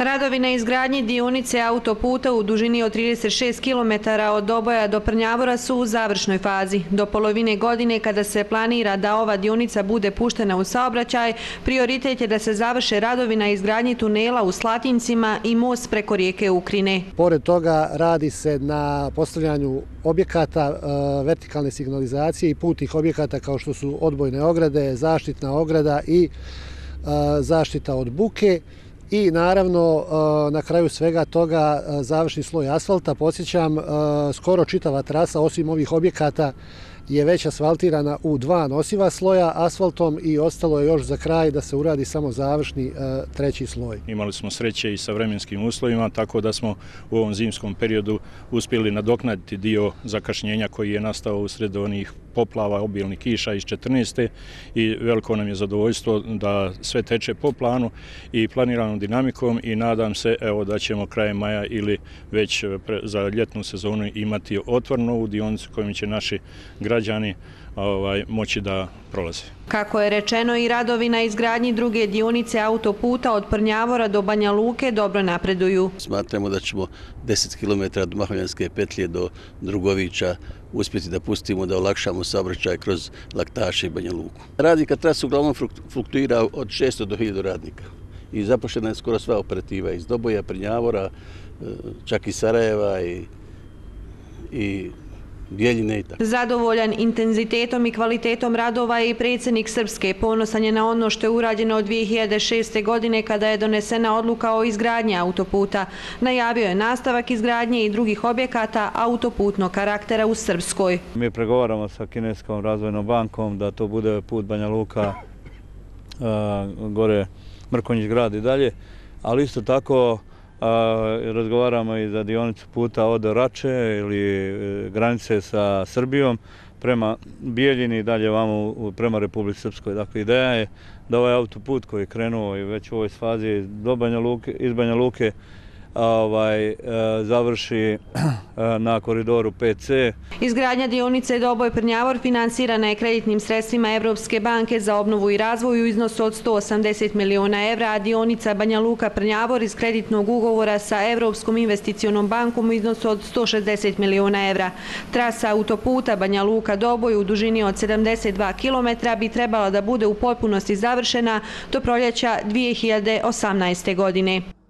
Radovi na izgradnji dionice autoputa u dužini od 36 km od Doboja do Prnjavora su u završnoj fazi. Do polovine godine, kada se planira da ova dionica bude puštena u saobraćaj, prioritet je da se završe radovi na izgradnji tunela u Slatincima i most preko rijeke Ukrine. Pored toga radi se na postavljanju objekata vertikalne signalizacije i putnih objekata kao što su odbojne ograde, zaštitna ograda i zaštita od buke. I naravno na kraju svega toga završni sloj asfalta. Podsjećam, skoro čitava trasa osim ovih objekata je već asfaltirana u 2 nosiva sloja asfaltom i ostalo je još za kraj da se uradi samo završni 3. sloj. Imali smo sreće i sa vremenskim uslovima, tako da smo u ovom zimskom periodu uspjeli nadoknaditi dio zakašnjenja koji je nastao usred onih poplava, obilnih kiša iz 14. i veliko nam je zadovoljstvo da sve teče po planu i planiranom dinamikom i nadam se da ćemo krajem maja ili već za ljetnu sezonu imati otvorenu novu dionicu kojom će naši građani moći da prolaze. Kako je rečeno, i radovi na izgradnji druge dionice autoputa od Prnjavora do Banja Luke dobro napreduju. Smatramo da ćemo 10 km od Maholjanske petlje do Drugovića uspjeti da pustimo, da olakšamo saobraćaj kroz Laktaše i Banja Luku. Radnika trasa uglavnom fluktuira od 600 do 1000 radnika i zaposlena je skoro sva operativa iz Doboja, Prnjavora, čak i Sarajeva i Bijeljine i tako. Zadovoljan intenzitetom i kvalitetom radova je i predsjednik Srpske. Ponosan je na ono što je urađeno od 2006. godine kada je donesena odluka o izgradnji autoputa. Najavio je nastavak izgradnje i drugih objekata autoputnog karaktera u Srpskoj. Mi pregovaramo sa Kineskom razvojnom bankom da to bude put Banja Luka, gore Mrkonjić grad i dalje, ali isto tako razgovaramo i za dionicu puta od Rače ili granice sa Srbijom prema Bijeljini i dalje vamo prema Republici Srpskoj. Dakle, ideja je da ovaj autoput koji je krenuo i već u ovoj fazi iz Banja Luke završi na koridoru 5C. Izgradnja dionice Doboj-Prnjavor finansirana je kreditnim sredstvima Evropske banke za obnovu i razvoj u iznosu od 180 miliona evra, a dionica Banja Luka-Prnjavor iz kreditnog ugovora sa Evropskom investicionom bankom u iznosu od 160 miliona evra. Trasa autoputa Banja Luka-Doboj u dužini od 72 km bi trebala da bude u potpunosti završena do proljeća 2018. godine.